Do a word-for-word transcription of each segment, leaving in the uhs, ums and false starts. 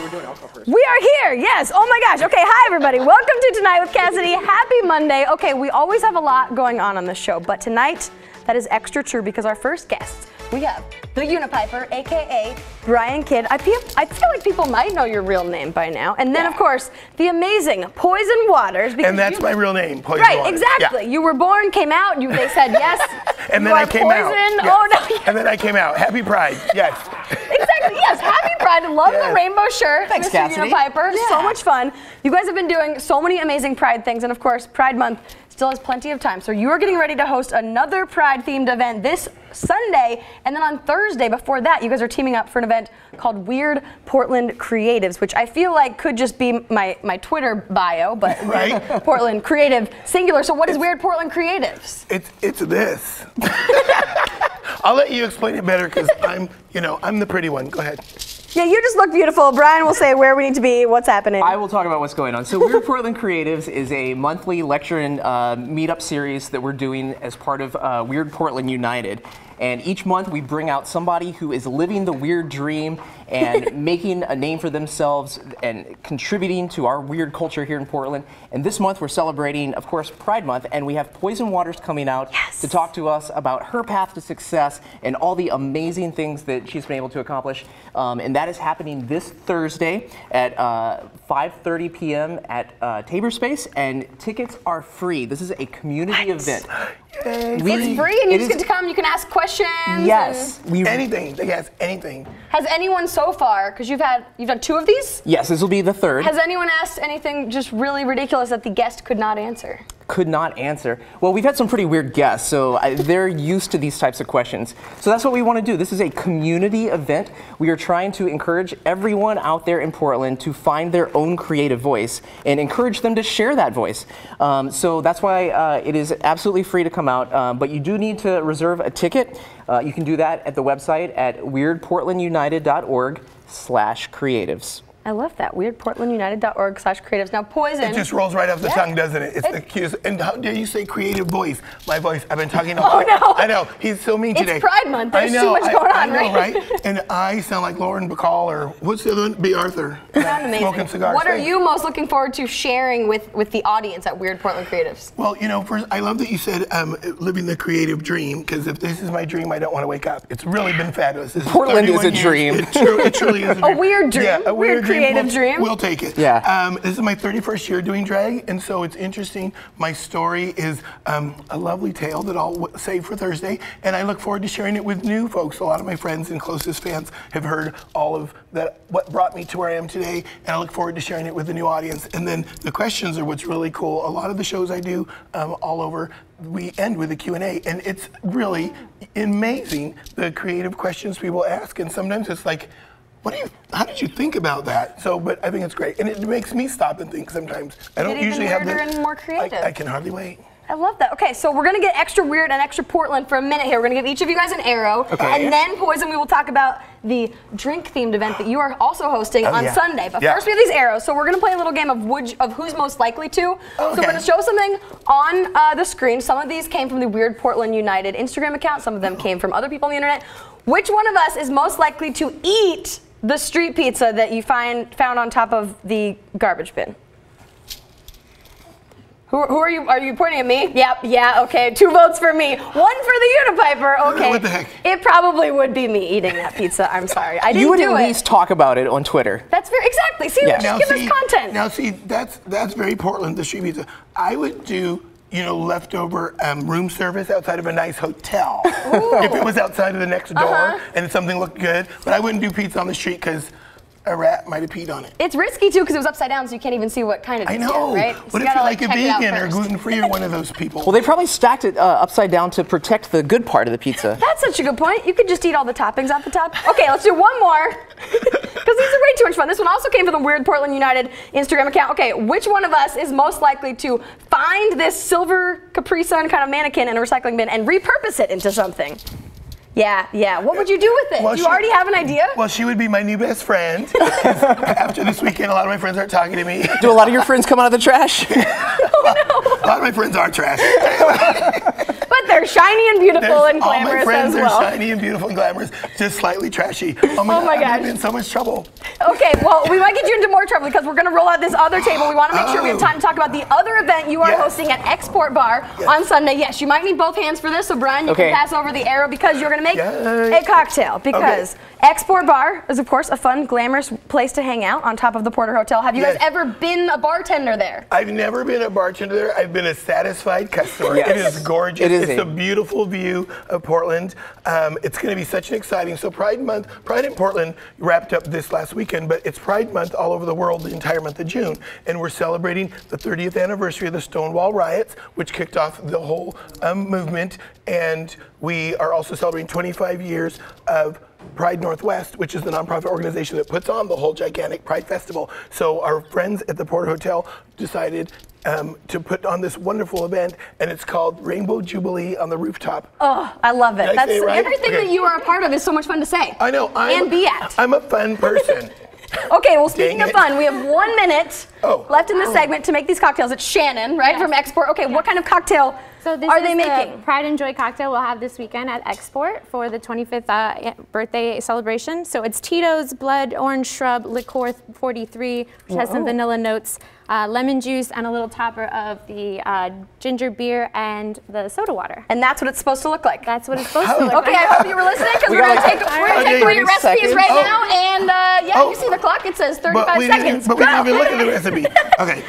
we're doing alcohol first. We are here, yes. Oh my gosh. Okay, hi everybody. Welcome to Tonight with Cassidy. Happy Monday. Okay, we always have a lot going on on this show, but tonight that is extra true because our first guest, we have the Unipiper, aka Brian Kidd. I feel, I feel like people might know your real name by now. And then, yeah. of course, the amazing Poison Waters. And that's you, my real name, Poison right, Waters. Right, exactly. Yeah. You were born, came out, you, they said yes. And then I came poison. out. Yes. Oh no. Yes. And then I came out. Happy Pride. Yes. Exactly. Yes. Happy Pride. Love yes. the rainbow shirt. Thanks, Mister Cassidy. Unipiper. Yeah. So much fun. You guys have been doing so many amazing Pride things, and of course, Pride Month still has plenty of time. So you are getting ready to host another Pride-themed event this Sunday, and then on Thursday before that, you guys are teaming up for an event called Weird Portland Creatives, which I feel like could just be my, my Twitter bio, but right? Portland Creative singular. So what is it's, Weird Portland Creatives? It's it's this. I'll let you explain it better because I'm, you know, I'm the pretty one. Go ahead. Yeah, you just look beautiful. Brian will say where we need to be, what's happening. I will talk about what's going on. So Weird Portland Creatives is a monthly lecture and uh, meetup series that we're doing as part of uh, Weird Portland United. And each month we bring out somebody who is living the weird dream and making a name for themselves and contributing to our weird culture here in Portland. And this month we're celebrating, of course, Pride Month, and we have Poison Waters coming out yes. to talk to us about her path to success and all the amazing things that she's been able to accomplish. Um, and that is happening this Thursday at uh, five thirty p m at uh, Tabor Space, and tickets are free. This is a community what? event. We, it's free, and you just get to come. You can ask questions. Yes, we, anything. They ask anything. Has anyone so far? Because you've had you've done two of these. Yes, this will be the third. Has anyone asked anything just really ridiculous that the guest could not answer? Could not answer. Well, we've had some pretty weird guests, so I, they're used to these types of questions. So that's what we want to do. This is a community event. We are trying to encourage everyone out there in Portland to find their own creative voice and encourage them to share that voice. Um, so that's why uh, it is absolutely free to come out, um, but you do need to reserve a ticket. Uh, you can do that at the website at weird portland united dot org slash creatives. I love that. weird portland united dot org slash creatives. Now, Poison. It just rolls right off the yeah. tongue, doesn't it? It's it, the cutest. And how dare you say creative voice? My voice. I've been talking about. Oh, no. I know. He's so mean it's today. It's Pride Month. There's I know, too much going I, on, I know, right? right? And I sound like Lauren Bacall or what's the other one? B. Arthur. Sound amazing. Smoking cigars. What are you most looking forward to sharing with, with the audience at Weird Portland Creatives? Well, you know, first, I love that you said um, living the creative dream, because if this is my dream, I don't want to wake up. It's really been fabulous. This Portland is, is a years. dream. It, true, it truly is a dream. A weird dream. Yeah, a weird, weird creative we'll, dream. We'll take it. Yeah. Um, this is my thirty-first year doing drag, and so it's interesting. My story is um, a lovely tale that I'll w save for Thursday, and I look forward to sharing it with new folks. A lot of my friends and closest fans have heard all of that, what brought me to where I am today, and I look forward to sharing it with the new audience. And then the questions are what's really cool. A lot of the shows I do um, all over, we end with a Q and A, and it's really amazing the creative questions people ask, and sometimes it's like, what do you, how did you think about that? So, but I think it's great. And it makes me stop and think sometimes. I don't Get usually even have the, weirder and more creative. I, I can hardly wait. I love that. Okay, so we're gonna get extra weird and extra Portland for a minute here. We're gonna give each of you guys an arrow. Okay. And then, Poison, we will talk about the drink-themed event that you are also hosting oh, on yeah. Sunday. But yeah. first we have these arrows. So we're gonna play a little game of would, of who's most likely to. Okay. So we're gonna show something on uh, the screen. Some of these came from the Weird Portland United Instagram account. Some of them came from other people on the internet. Which one of us is most likely to eat the street pizza that you find found on top of the garbage bin? Who, who are you? Are you pointing at me? Yep, yeah, okay. Two votes for me. One for the Unipiper, okay. What the heck? It probably would be me eating that pizza. I'm sorry. I didn't You would do at it. least talk about it on Twitter. That's very, exactly. See, Yeah. just give see, us content. Now see, that's that's very Portland, the street pizza. I would do, you know, leftover um, room service outside of a nice hotel. If it was outside of the next door Uh-huh. and something looked good. But I wouldn't do pizza on the street because a rat might have peed on it. It's risky too because it was upside down, so you can't even see what kind of I pizza, know. right? So What you if gotta, you're like, like, a check it out vegan or first. gluten-free or one of those people? Well, they probably stacked it uh, upside down to protect the good part of the pizza. That's such a good point. You could just eat all the toppings off the top. Okay, let's do one more. Because these are way too much fun. This one also came from the Weird Portland United Instagram account. Okay, which one of us is most likely to find this silver Capri Sun kind of mannequin in a recycling bin and repurpose it into something? Yeah, yeah. What would you do with it? Well, do you she, already have an idea? Well, she would be my new best friend. After this weekend, a lot of my friends aren't talking to me. Do a lot of your friends come out of the trash? Oh, no. A lot of my friends are trash. But they're shiny and beautiful There's- and all my glamorous friends as well. are shiny and beautiful and glamorous, just slightly trashy. Oh my, Oh my God, I'm gosh. in so much trouble. Okay, well, we might get you into more trouble because we're going to roll out this other table. We want to make sure we have time to talk about the other event you are Yes. hosting at Export Bar Yes. on Sunday. Yes, you might need both hands for this, so Brian, you Okay. can pass over the arrow because you're going to make Yay. a cocktail. Because Export Bar is, of course, a fun, glamorous place to hang out on top of the Porter Hotel. Have you Yes. guys ever been a bartender there? I've never been a bartender there. I've been a satisfied customer. Yes. It is gorgeous. It is it's a- a beautiful view of Portland. Um, it's going to be such an exciting. So Pride Month, Pride in Portland wrapped up this last weekend, but it's Pride Month all over the world the entire month of June, and we're celebrating the thirtieth anniversary of the Stonewall riots, which kicked off the whole um, movement, and we are also celebrating twenty-five years of Pride Northwest, which is the nonprofit organization that puts on the whole gigantic Pride Festival. So our friends at the Porter Hotel decided um, to put on this wonderful event, and it's called Rainbow Jubilee on the Rooftop. Oh, I love it. Did I That's say it right? everything Okay. that you are a part of is so much fun to say. I know. I'm, And be at. I'm a fun person. Okay, well, speaking Dang of it. fun, we have one minute Oh. left in this segment to make these cocktails. It's Shannon, right, Yes. from Export. Okay, what kind of cocktail So this are is they the making? Pride and Joy cocktail we'll have this weekend at Export for the twenty-fifth uh, birthday celebration. So it's Tito's Blood Orange Shrub Liqueur forty-three, which has some Whoa. vanilla notes, uh, lemon juice, and a little topper of the uh, ginger beer and the soda water. And that's what it's supposed to look like. That's what it's supposed to look Okay, I like. hope you were listening because We we're got gonna like take we're gonna Okay. take away your thirty recipes seconds. right Oh. now, and uh, yeah, Oh. you see the clock. It says But thirty-five we seconds. didn't, but we Go. didn't even look at the recipe. Okay.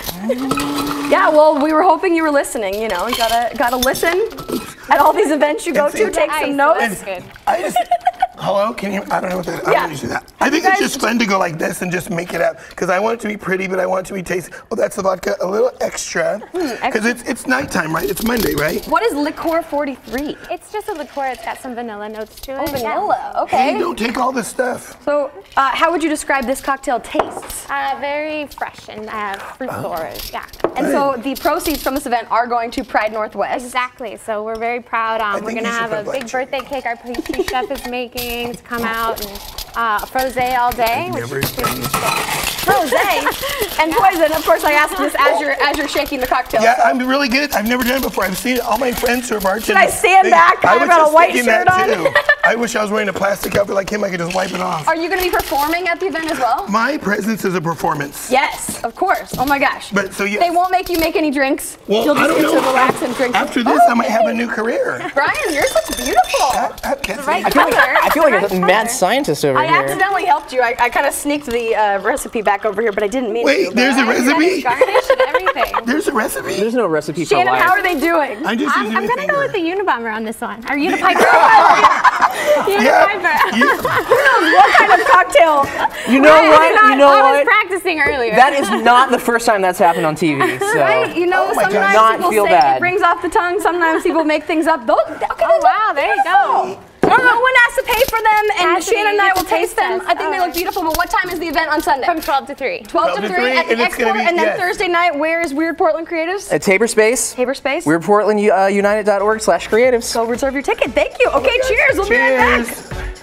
Yeah, well, we were hoping you were listening. You know, you gotta gotta listen at all these events you go And see- to. Take Ice, some notes. that's good. I just, hello, can you, I don't know what that, I Yeah. don't usually do that. I think You it's guys- just fun to go like this and just make it up, because I want it to be pretty, but I want it to be tasty. Oh, that's the vodka, a little extra, because it's it's nighttime, right? It's Monday, right? What is Liqueur forty-three? It's just a liqueur. It's got some vanilla notes to it. Oh, vanilla. Hey, Okay. don't take all this stuff. So, uh, how would you describe this cocktail tastes? Uh, very fresh and uh, fruit forward. Yeah. And so the proceeds from this event are going to Pride Northwest. Exactly. So we're very proud. Um, we're think gonna you should have a put big black birthday cake our pastry chef is making to come out, and uh, frosé all day. Which Never is pretty Rosé and poison. Of course, I asked this as you're as you're shaking the cocktail. Yeah, I'm really good at I've never done it before. I've seen it. All my friends who are bartenders. Should I stand back? I I've was got a just white thinking shirt that on. too. I wish I was wearing a plastic outfit like him. I could just wipe it off. Are you going to be performing at the event as well? My presence is a performance. Yes, of course. Oh my gosh. But so yes. They won't make you make any drinks. Well, You'll I just don't get know. to relax and drink. After this, I might have a new career. Brian, yours looks beautiful. Uh, uh, Cassie. right I feel like, color. I feel like a Right mad color. scientist over I here. accidentally helped you. I, I kind of sneaked the uh, recipe back over here, but I didn't mean Wait, to. there's a recipe? Garnish and everything. There's a recipe? There's no recipe for Shannon, life. how are they doing? I'm just I'm, using I'm my gonna go with the finger. Unibomber on this one. Or Unipiper. Yeah. Unipiper. You- What kind of cocktail? You know I what? did not- You know I was what? practicing earlier. That is not the first time that's happened on T V. So. Right? You know, Oh my God. sometimes Not people feel say bad. it brings off the tongue. Sometimes people make things up. Those, okay, Oh wow, there you go. No, no one has to pay for them, and Cassidy, Shannon and I you will can taste taste them. us. I think they All look right. beautiful. But what time is the event on Sunday? From twelve to three. twelve to three at the and it's Export, gonna be- and then yes. Thursday night, where is Weird Portland Creatives? At Tabor Space. Tabor Space. We're Portland uh, United dot org slash creatives. Go reserve your ticket. Thank you. Okay, cheers. We'll be right back. Cheers.